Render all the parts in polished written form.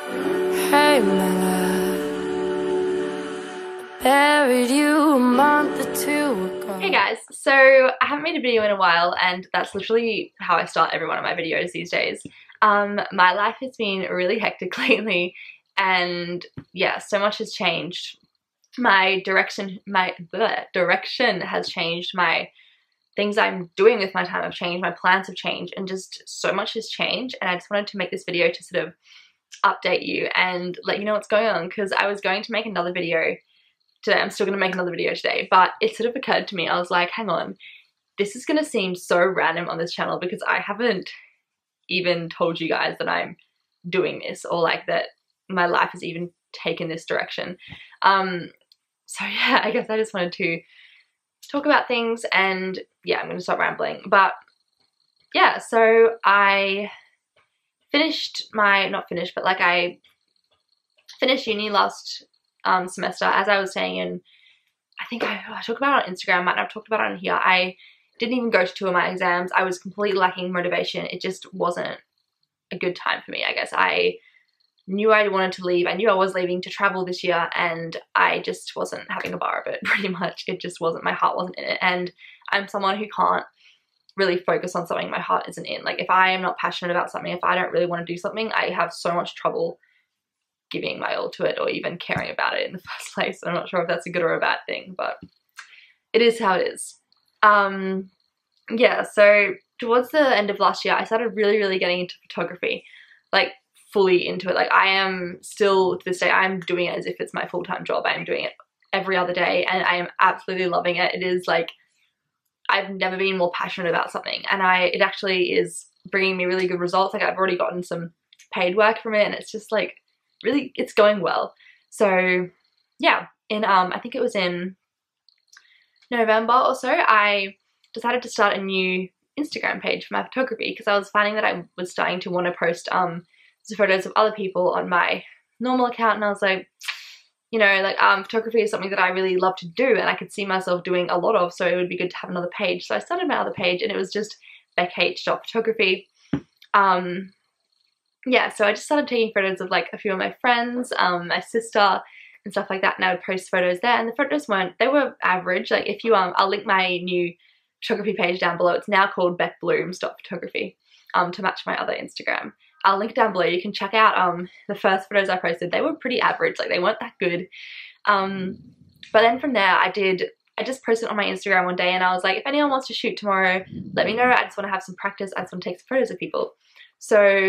Hey, my love, buried you a month or two ago. Hey guys, so I haven't made a video in a while, and that's literally how I start every one of my videos these days. My life has been really hectic lately, and yeah, so much has changed. My direction has changed, my things I'm doing with my time have changed, my plans have changed, and just so much has changed, and I just wanted to make this video to sort of update you and let you know what's going on, because I was going to make another video today. I'm still going to make another video today, but it sort of occurred to me, I was like, hang on, this is going to seem so random on this channel because I haven't even told you guys that I'm doing this, or like that my life has even taken this direction. So yeah, I guess I just wanted to talk about things, and yeah, I'm going to stop rambling. But yeah, so I finished my, not finished, but like I finished uni last semester, as I was saying, and I think I talked about it on Instagram, I might not have talked about it on here. I didn't even go to 2 of my exams. I was completely lacking motivation. It just wasn't a good time for me, I guess. I knew I wanted to leave. I knew I was leaving to travel this year, and I just wasn't having a bar of it, pretty much. It just wasn't, my heart wasn't in it. And I'm someone who can't really focus on something my heart isn't in. Like, if I am not passionate about something, if I don't really want to do something, I have so much trouble giving my all to it, or even caring about it in the first place. I'm not sure if that's a good or a bad thing, but it is how it is. Yeah, so towards the end of last year, I started really getting into photography, like fully into it. Like, I am still, to this day, I'm doing it as if it's my full-time job. I'm doing it every other day, and I am absolutely loving it. It is like, I've never been more passionate about something, and it actually is bringing me really good results. Like, I've already gotten some paid work from it, and it's just like, really, it's going well. So yeah, I think it was in November or so, I decided to start a new Instagram page for my photography, because I was finding that I was starting to want to post some photos of other people on my normal account, and I was like, you know, like, photography is something that I really love to do, and I could see myself doing a lot of, so it would be good to have another page. So I started my other page, and it was just becch.photography. Yeah, so I just started taking photos of like a few of my friends, my sister, and stuff like that, and I would post photos there, and the photos they were average. Like, if you, I'll link my new photography page down below. It's now called beckblooms.photography, to match my other Instagram. I'll link down below. You can check out the first photos I posted. They were pretty average, like they weren't that good. But then from there, I just posted on my Instagram one day, and I was like, if anyone wants to shoot tomorrow, let me know. I just want to have some practice. I just want to take some photos of people. So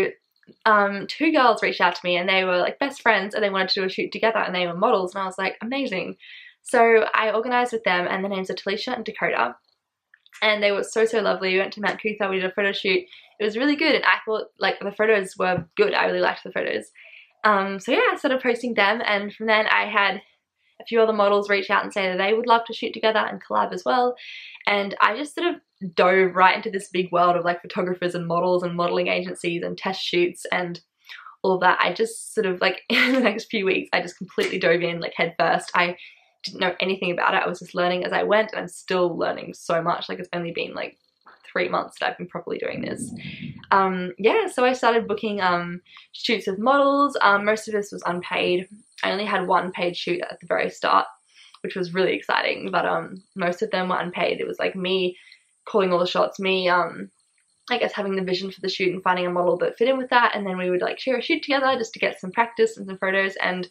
2 girls reached out to me, and they were like best friends, and they wanted to do a shoot together, and they were models, and I was like, amazing. So I organized with them, and their names are Talisha and Dakota, and they were so lovely. We went to Mount Coot-tha, we did a photo shoot. It was really good, and I thought like the photos were good. I really liked the photos. So yeah, I started posting them, and from then I had a few other models reach out and say that they would love to shoot together and collab as well. And I just sort of dove right into this big world of like photographers and models and modeling agencies and test shoots and all of that. I just sort of like, in the next few weeks, I just completely dove in like head first. I didn't know anything about it. I was just learning as I went, and I'm still learning so much. Like, it's only been like 3 months that I've been properly doing this. Yeah, so I started booking shoots with models. Most of this was unpaid. I only had 1 paid shoot at the very start, which was really exciting, but most of them were unpaid. It was like me calling all the shots, me I guess having the vision for the shoot and finding a model that fit in with that, and then we would like share a shoot together just to get some practice and some photos. And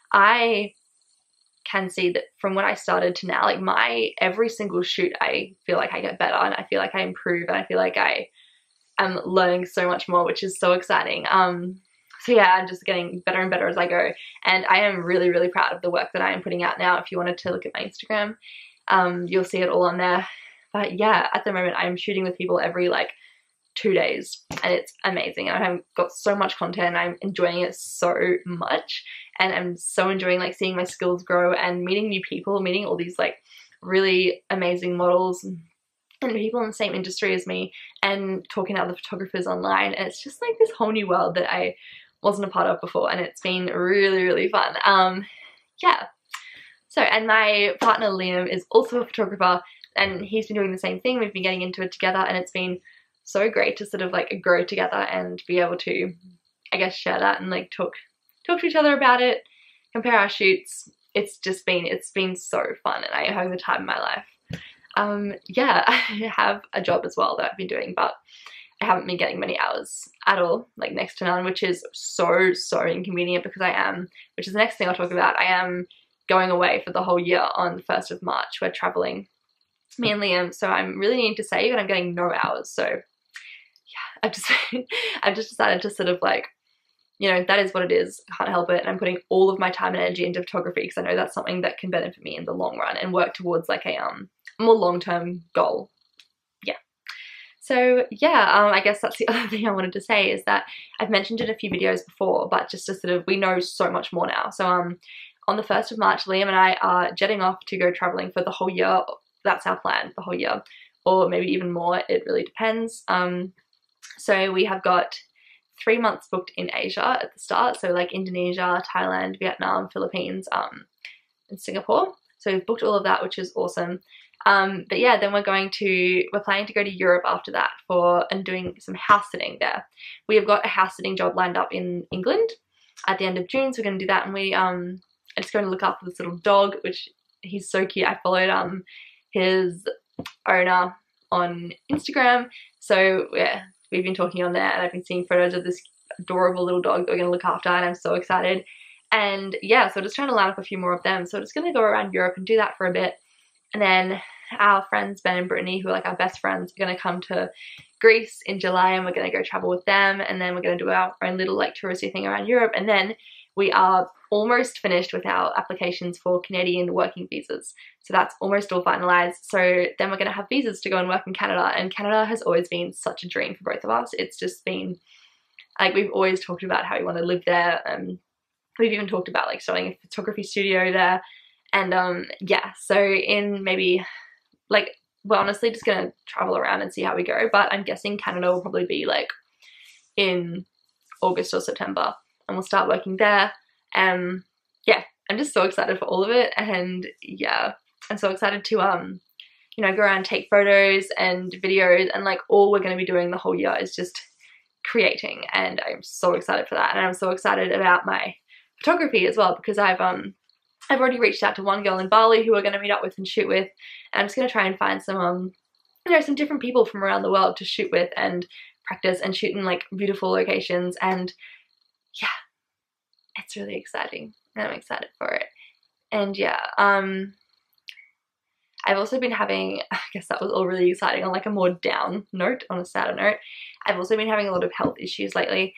I can see that from when I started to now, like every single shoot, I feel like I get better, and I feel like I improve, and I feel like I am learning so much more, which is so exciting. So yeah, I'm just getting better and better as I go, and I am really proud of the work that I am putting out now. If you wanted to look at my Instagram, you'll see it all on there. But yeah, at the moment I'm shooting with people every like 2 days, and it's amazing. I have got so much content, I'm enjoying it so much, and I'm so enjoying like seeing my skills grow and meeting new people, meeting all these like really amazing models and people in the same industry as me, and talking to other photographers online. And it's just like this whole new world that I wasn't a part of before, and it's been really fun. Yeah, so, and my partner Liam is also a photographer, and he's been doing the same thing. We've been getting into it together, and it's been so great to sort of like grow together and be able to, I guess, share that and like talk talk to each other about it, compare our shoots. It's been so fun, and I am having the time of my life. Yeah, I have a job as well that I've been doing, but I haven't been getting many hours at all, like next to none, which is so inconvenient because which is the next thing I'll talk about, I am going away for the whole year on the 1st of March. We're traveling, me and Liam, so I'm really needing to save and I'm getting no hours. So yeah, I've just decided to sort of like, you know, that is what it is, can't help it, and I'm putting all of my time and energy into photography because I know that's something that can benefit me in the long run and work towards like a more long-term goal. Yeah. So yeah, I guess that's the other thing I wanted to say, is that I've mentioned in a few videos before, but just to sort of, we know so much more now. So on the 1st of March, Liam and I are jetting off to go traveling for the whole year. That's our plan, the whole year, or maybe even more, it really depends. So we have got 3 months booked in Asia at the start, so like Indonesia, Thailand, Vietnam, Philippines, and Singapore. So we've booked all of that, which is awesome. But yeah, then we're planning to go to Europe after that and doing some house sitting there. We have got a house sitting job lined up in England at the end of June, so we're going to do that, and we are just going to look after this little dog, which he's so cute. I followed his owner on Instagram, so yeah, we've been talking on there, and I've been seeing photos of this adorable little dog that we're going to look after, and I'm so excited. And yeah, so just trying to line up a few more of them. So I'm just going to go around Europe and do that for a bit, and then our friends Ben and Brittany, who are like our best friends, are going to come to Greece in July, and we're going to go travel with them, and then we're going to do our own little like touristy thing around Europe, and then we are almost finished with our applications for Canadian working visas. So that's almost all finalized. So then we're going to have visas to go and work in Canada, and Canada has always been such a dream for both of us. It's just been like, we've always talked about how we want to live there, and we've even talked about like starting a photography studio there. And yeah, so in maybe like, we're honestly just going to travel around and see how we go, but I'm guessing Canada will probably be like in August or September, and we'll start working there. Yeah, I'm just so excited for all of it, and yeah, I'm so excited to you know, go around and take photos and videos, and like all we're going to be doing the whole year is just creating, and I'm so excited for that. And I'm so excited about my photography as well, because I've already reached out to one girl in Bali who we're going to meet up with and shoot with, and I'm just going to try and find some you know, some different people from around the world to shoot with and practice and shoot in like beautiful locations. And yeah, it's really exciting, and I'm excited for it. And yeah, I've also been having, I guess that was all really exciting on like a more down note, on a sadder note, I've also been having a lot of health issues lately,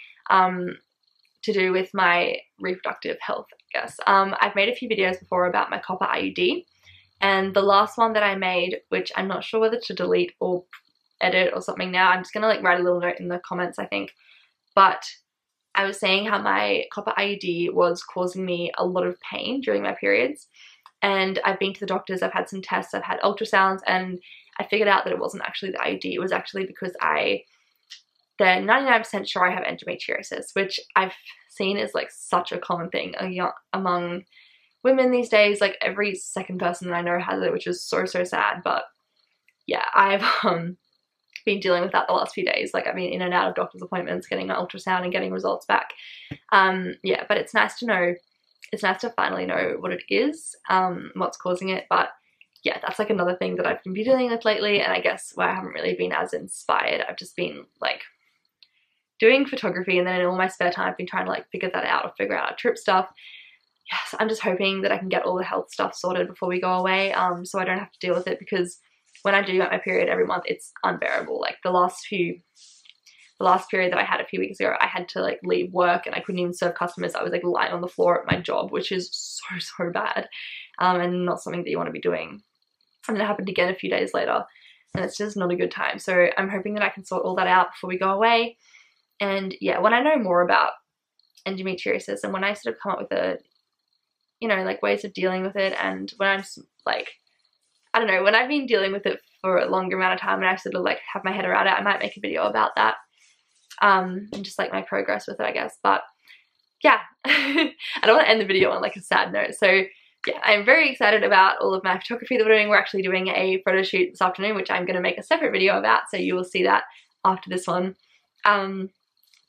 to do with my reproductive health, I guess. I've made a few videos before about my copper IUD, and the last one that I made, which I'm not sure whether to delete or edit or something now, I'm just gonna like write a little note in the comments, I think, but I was saying how my copper IUD was causing me a lot of pain during my periods, and I've been to the doctors, I've had some tests, I've had ultrasounds, and I figured out that it wasn't actually the IUD, it was actually because they're 99% sure I have endometriosis, which I've seen is like such a common thing among women these days. Like every second person that I know has it, which is so sad. But yeah, I've been dealing with that the last few days. Like I've been in and out of doctor's appointments, getting an ultrasound and getting results back. Yeah, but it's nice to know, it's nice to finally know what it is, what's causing it. But yeah, that's like another thing that I've been dealing with lately, and I guess why I haven't really been as inspired. I've just been like doing photography, and then in all my spare time I've been trying to like figure that out, or figure out our trip stuff. Yes, I'm just hoping that I can get all the health stuff sorted before we go away, so I don't have to deal with it, because when I do get my period every month, it's unbearable. Like the last period that I had a few weeks ago, I had to like leave work and I couldn't even serve customers. I was like lying on the floor at my job, which is so bad, and not something that you want to be doing. And it happened again a few days later, and it's just not a good time. So I'm hoping that I can sort all that out before we go away. And yeah, when I know more about endometriosis, and when I sort of come up with a, you know, like ways of dealing with it, and when I'm like, I don't know, when I've been dealing with it for a longer amount of time and I sort of like have my head around it, I might make a video about that, and just like my progress with it, I guess. But yeah, I don't want to end the video on like a sad note. So yeah, I'm very excited about all of my photography that we're doing. We're actually doing a photo shoot this afternoon, which I'm going to make a separate video about, so you will see that after this one.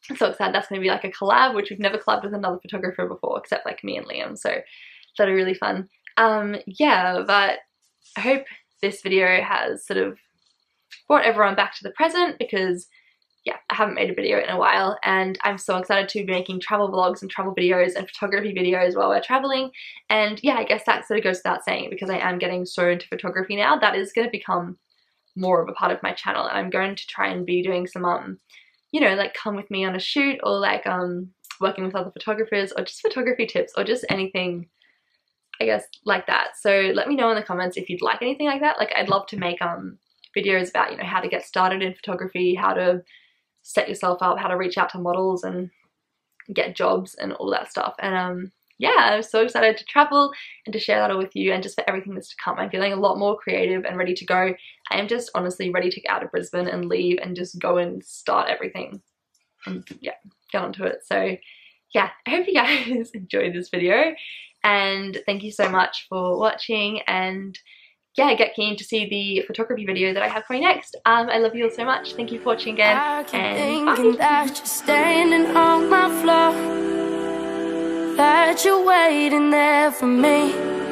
I'm so excited. That's going to be like a collab, which we've never collabed with another photographer before, except like me and Liam, so that'll be really fun. Yeah, but I hope this video has sort of brought everyone back to the present, because yeah, I haven't made a video in a while, and I'm so excited to be making travel vlogs and travel videos and photography videos while we're traveling. And yeah, I guess that sort of goes without saying, because I am getting so into photography now, that is going to become more of a part of my channel, and I'm going to try and be doing some you know, like come with me on a shoot, or like working with other photographers, or just photography tips, or just anything, I guess, like that. So let me know in the comments if you'd like anything like that. Like, I'd love to make videos about, you know, how to get started in photography, how to set yourself up, how to reach out to models and get jobs and all that stuff. And yeah, I'm so excited to travel and to share that all with you, and just for everything that's to come. I'm feeling a lot more creative and ready to go. I am just honestly ready to get out of Brisbane and leave and just go and start everything and yeah, get onto it. So yeah, I hope you guys enjoyed this video, and thank you so much for watching. And yeah, get keen to see the photography video that I have coming next. I love you all so much. Thank you for watching again, I keep and thinking bye. that you're standing on my floor, that you're waiting there for me.